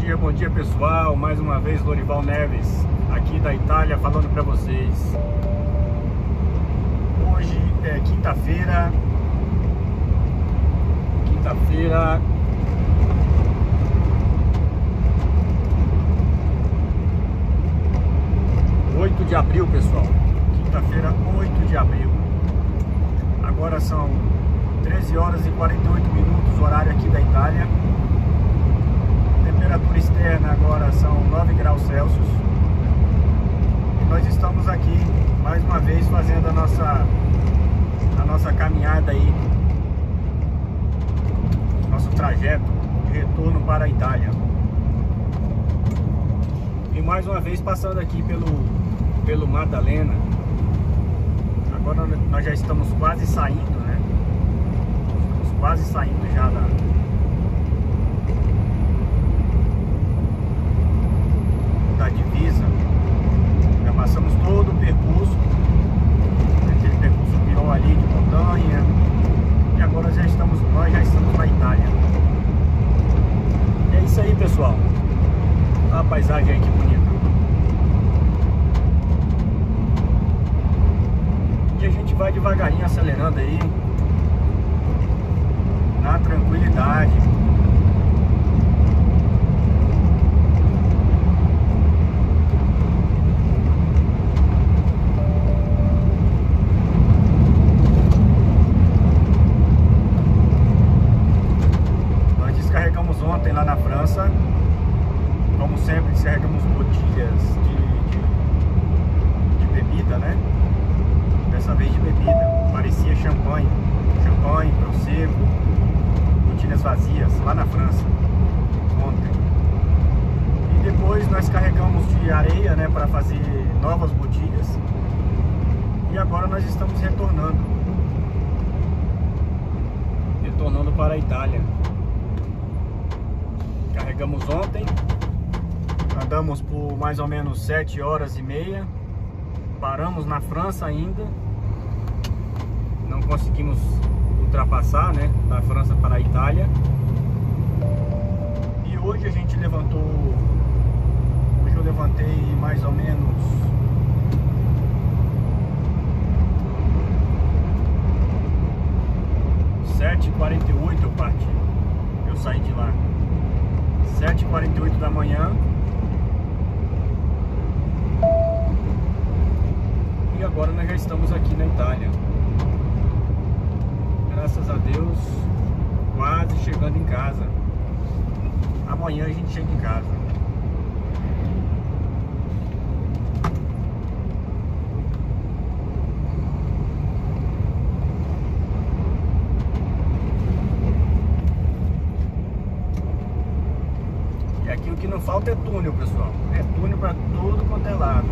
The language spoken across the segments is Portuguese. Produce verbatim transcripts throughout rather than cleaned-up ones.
dia, bom dia pessoal, mais uma vez Lorival Neves, aqui da Itália, falando para vocês. Hoje é quinta-feira, quinta-feira, oito de abril, pessoal, quinta-feira, oito de abril, agora são treze horas e quarenta e oito minutos, horário aqui da Itália. Temperatura externa agora são nove graus Celsius. E nós estamos aqui mais uma vez fazendo a nossa a nossa caminhada aí, nosso trajeto de retorno para a Itália. E mais uma vez passando aqui pelo pelo Maddalena. Agora nós já estamos quase saindo, né? Estamos quase saindo já da da divisa. Já passamos todo o percurso, aquele percurso pior ali de montanha, e agora já estamos, nós já estamos na Itália. E é isso aí, pessoal. Olha a paisagem aí, que bonita. E a gente vai devagarinho acelerando aí, na tranquilidade. Ontem lá na França, como sempre, descarregamos botilhas de, de, de bebida, né? Dessa vez de bebida, parecia champanhe, champanhe, prosecco, botilhas vazias lá na França, ontem. E depois nós carregamos de areia, né, para fazer novas botilhas. E agora nós estamos retornando, retornando para a Itália. Carregamos ontem, andamos por mais ou menos sete horas e meia, paramos na França ainda, não conseguimos ultrapassar, né, da França para a Itália. E hoje a gente levantou, hoje eu levantei mais ou menos sete e quarenta e oito, eu parti, eu saí de lá sete e quarenta e oito da manhã. E agora nós já estamos aqui na Itália. Graças a Deus, quase chegando em casa. Amanhã a gente chega em casa. Aqui o que não falta é túnel, pessoal. É túnel para tudo quanto é lado.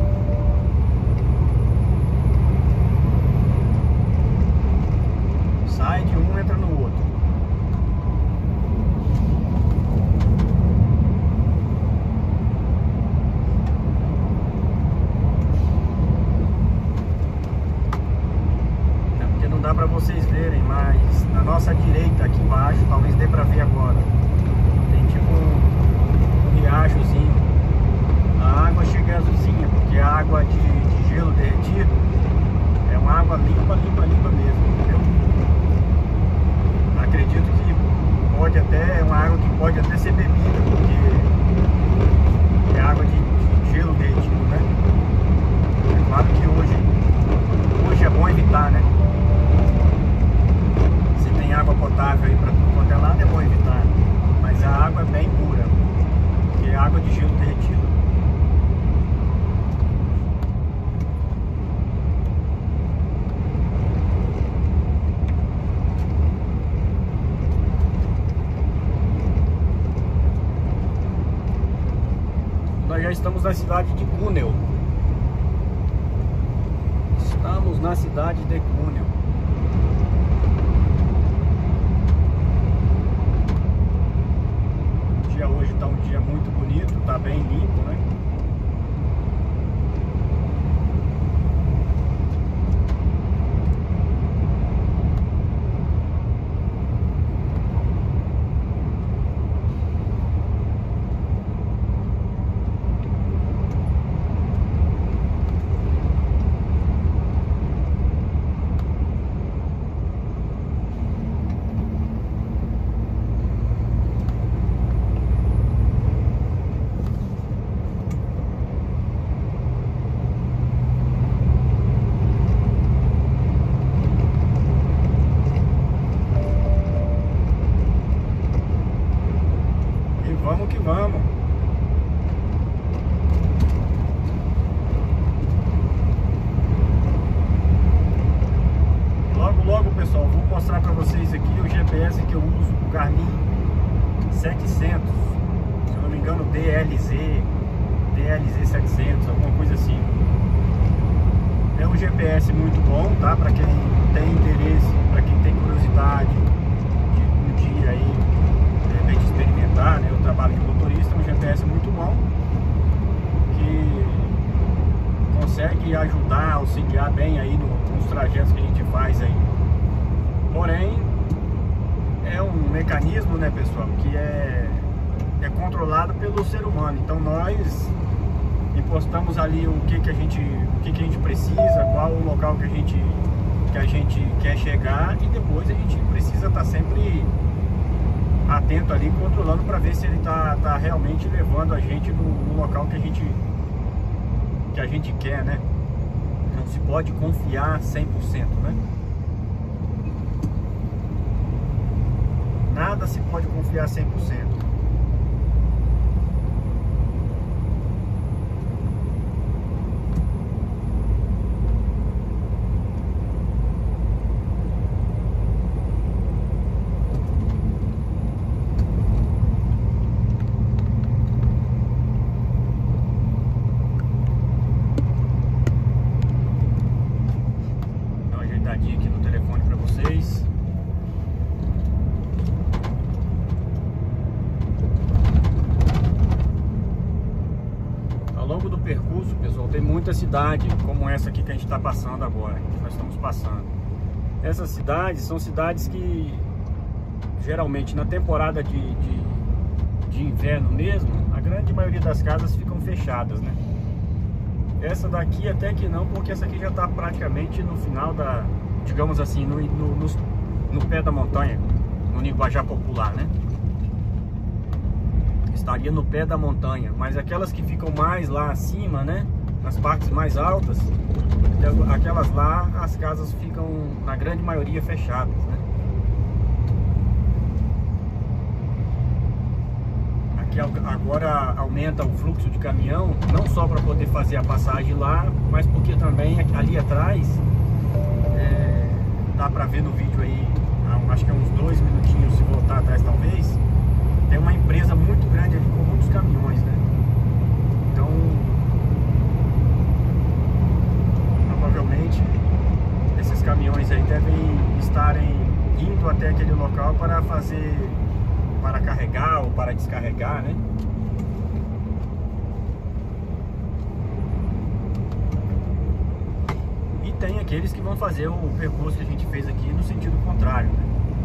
Sai de um, entra no outro. É porque não dá para vocês verem, mas na nossa direita aqui embaixo, talvez dê para ver agora, tem tipo um riachozinho. A água chega azulzinha, porque a água de, de gelo derretido é uma água limpa, limpa, limpa mesmo, entendeu? Acredito que pode até, é uma água que pode até ser bebida, porque é água de, de gelo derretido, né? É claro que hoje, hoje é bom evitar, né? Se tem água potável aí para tudo quanto é lado, é bom evitar, mas a água é bem pura, que é água de gelo derretido. Nós já estamos na cidade de Cuneo. Estamos na cidade de Cuneo. O dia hoje está um dia muito bonito, está bem limpo, né? vamos que vamos. Logo, logo, pessoal, vou mostrar para vocês aqui o G P S que eu uso, o Garmin setecentos, se eu não me engano, D L Z, D L Z setecentos, alguma coisa assim. É um G P S muito bom, tá? Para quem tem interesse, para quem tem curiosidade de um dia aí, de repente, experimentar, né, o trabalho de motorista. É um G P S muito bom que consegue ajudar, auxiliar bem aí no, nos trajetos que a gente faz aí. Porém, é um mecanismo, né, pessoal, que é, é controlado pelo ser humano. Então nós impostamos ali o que que a gente, o que que a gente precisa, qual o local que a gente que a gente quer chegar, e depois a gente precisa estar sempre atento ali, controlando para ver se ele tá, tá realmente levando a gente no, no local que a gente que a gente quer, né? Não se pode confiar cem por cento, né? Nada se pode confiar cem por cento. Dá uma ajeitadinha aqui no telefone para vocês. Ao longo do percurso, pessoal, tem muita cidade como essa aqui que a gente está passando agora, que nós estamos passando. Essas cidades são cidades que geralmente na temporada de, de, de inverno mesmo, a grande maioria das casas ficam fechadas, né? Essa daqui até que não, porque essa aqui já está praticamente no final da, digamos assim, no, no, no, no pé da montanha, no linguajar popular, né? Estaria no pé da montanha, mas aquelas que ficam mais lá acima, né, nas partes mais altas, aquelas lá, as casas ficam, na grande maioria, fechadas, né? Aqui agora aumenta o fluxo de caminhão, não só para poder fazer a passagem lá, mas porque também ali atrás, é, dá para ver no vídeo aí, acho que é uns dois minutinhos, se voltar atrás talvez, tem uma empresa muito grande ali com muitos caminhões, né? Então, provavelmente esses caminhões aí devem estarem indo até aquele local para fazer, para carregar ou para descarregar, né? E tem aqueles que vão fazer o percurso que a gente fez aqui no sentido contrário, né?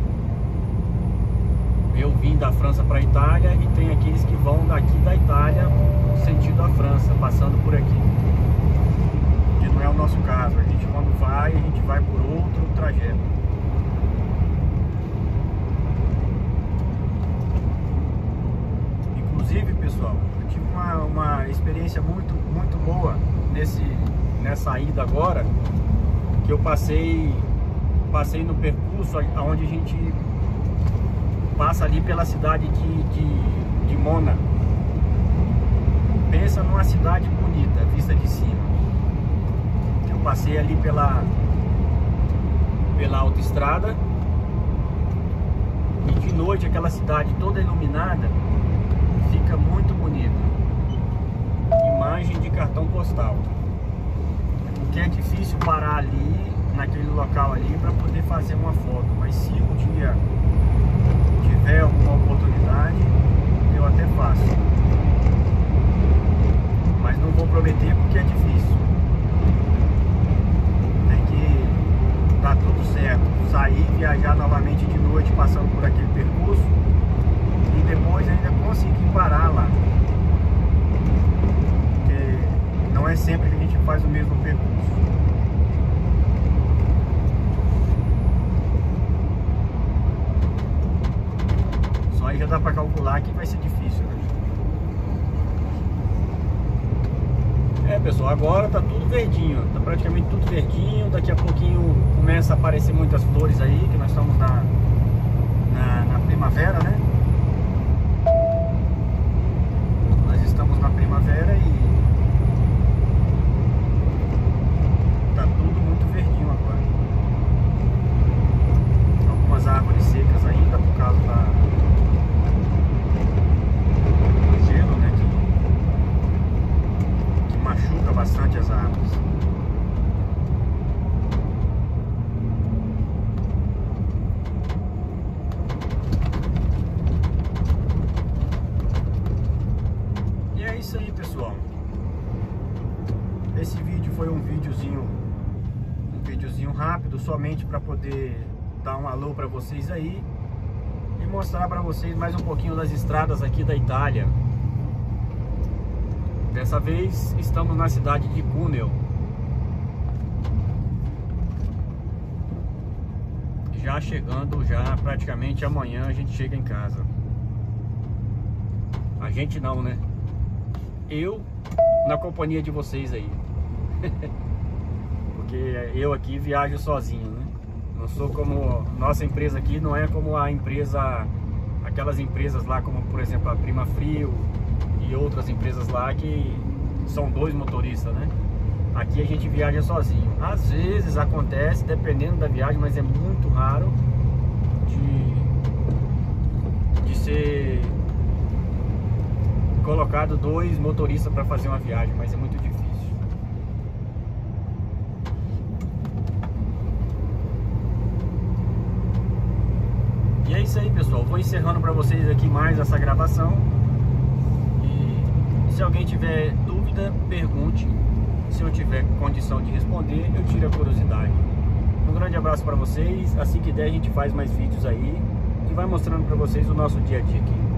Eu vim da França para a Itália, e tem aqueles que vão daqui da Itália no sentido da França, passando por aqui. Que não é o nosso caso. A gente, quando vai, a gente vai por outro trajeto. Inclusive, pessoal, eu tive uma, uma experiência muito, muito boa nesse, nessa ida agora, que eu passei, passei no percurso onde a gente passa ali pela cidade de, de, de Mona. Pensa numa cidade bonita, vista de cima. Eu passei ali pela, pela autoestrada, e de noite aquela cidade toda iluminada fica muito bonita. Imagem de cartão postal. Porque é difícil parar ali, naquele local ali, para poder fazer uma foto. Mas se um dia tiver alguma oportunidade, eu até faço. Mas não vou prometer porque é difícil. Tem que dar tudo certo. Sair, viajar novamente de noite, passando por aquele percurso, e depois ainda conseguir parar lá. Porque não é sempre que a gente faz o mesmo percurso. Aí já dá para calcular que vai ser difícil, né? É, pessoal, agora tá tudo verdinho, tá praticamente tudo verdinho. Daqui a pouquinho começa a aparecer muitas flores aí, que nós estamos na, na, na primavera, né? rápido, somente para poder dar um alô para vocês aí e mostrar para vocês mais um pouquinho das estradas aqui da Itália. Dessa vez estamos na cidade de Cuneo. Já chegando, já praticamente amanhã a gente chega em casa. A gente não, né? Eu na companhia de vocês aí. Porque eu aqui viajo sozinho, né? Não sou como... Nossa empresa aqui não é como a empresa... Aquelas empresas lá, como por exemplo a Prima Frio e outras empresas lá que são dois motoristas, né? Aqui a gente viaja sozinho. Às vezes acontece, dependendo da viagem, mas é muito raro de, de ser colocado dois motoristas para fazer uma viagem, mas é muito difícil. E é isso aí, pessoal. Vou encerrando para vocês aqui mais essa gravação. E se alguém tiver dúvida, pergunte. Se eu tiver condição de responder, eu tiro a curiosidade. Um grande abraço para vocês. Assim que der, a gente faz mais vídeos aí e vai mostrando para vocês o nosso dia a dia aqui.